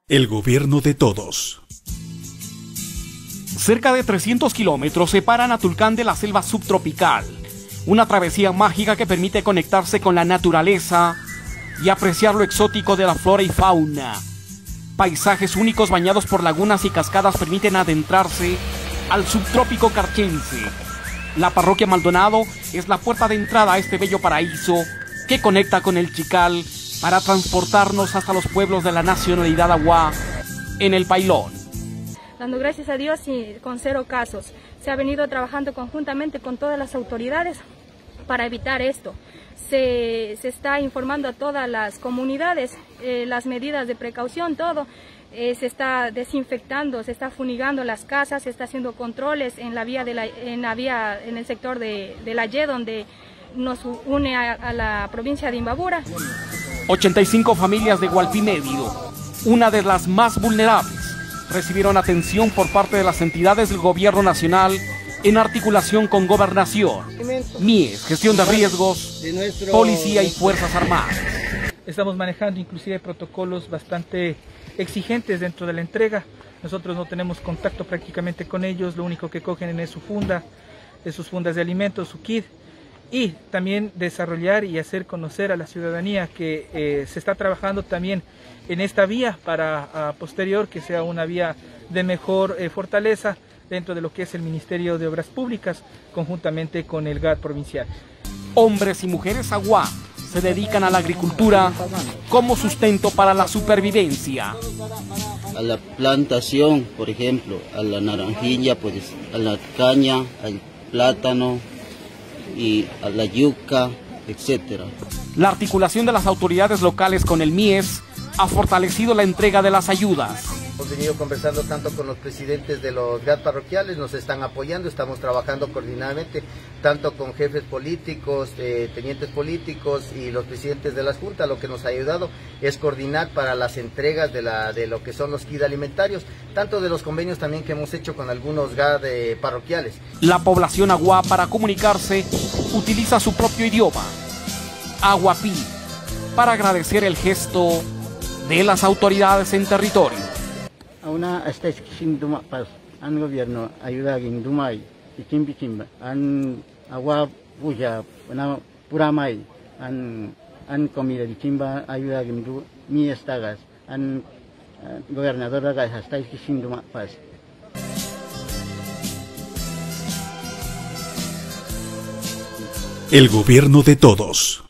El gobierno de todos. Cerca de 300 kilómetros separan a Tulcán de la selva subtropical. Una travesía mágica que permite conectarse con la naturaleza y apreciar lo exótico de la flora y fauna. Paisajes únicos bañados por lagunas y cascadas permiten adentrarse al subtrópico carchense. La parroquia Maldonado es la puerta de entrada a este bello paraíso que conecta con el Chical para transportarnos hasta los pueblos de la nacionalidad Aguá en el Pailón. Dando gracias a Dios y con 0 casos. Se ha venido trabajando conjuntamente con todas las autoridades para evitar esto. Se está informando a todas las comunidades, las medidas de precaución, todo. Se está desinfectando, se está funigando las casas, se está haciendo controles en la vía en el sector de la Y, donde nos une a la provincia de Imbabura. 85 familias de Gualpí Medio, una de las más vulnerables, recibieron atención por parte de las entidades del gobierno nacional en articulación con Gobernación, MIES, Gestión de Riesgos, Policía y Fuerzas Armadas. Estamos manejando inclusive protocolos bastante exigentes dentro de la entrega. Nosotros no tenemos contacto prácticamente con ellos, lo único que cogen es su funda, de sus fundas de alimentos, su kit. Y también desarrollar y hacer conocer a la ciudadanía que se está trabajando también en esta vía para posterior que sea una vía de mejor fortaleza dentro de lo que es el Ministerio de Obras Públicas conjuntamente con el GAT provincial. Hombres y mujeres Aguá se dedican a la agricultura como sustento para la supervivencia. A la plantación, por ejemplo, a la naranjilla, pues, a la caña, al plátano y a la yuca, etc. La articulación de las autoridades locales con el MIES ha fortalecido la entrega de las ayudas. Hemos venido conversando tanto con los presidentes de los GAT parroquiales, nos están apoyando, estamos trabajando coordinadamente tanto con jefes políticos, tenientes políticos y los presidentes de las juntas. Lo que nos ha ayudado es coordinar para las entregas de lo que son los kits alimentarios, tanto de los convenios también que hemos hecho con algunos GAT parroquiales. La población Aguá, para comunicarse, utiliza su propio idioma, Aguapí, para agradecer el gesto de las autoridades en territorio. Una hasta duma pas an gobierno ayuda gin dumai ikim an agua puya na puramai an comida dikimba ayuda gin du mi estagas an gobernador dagas hasta duma pas. El gobierno de todos.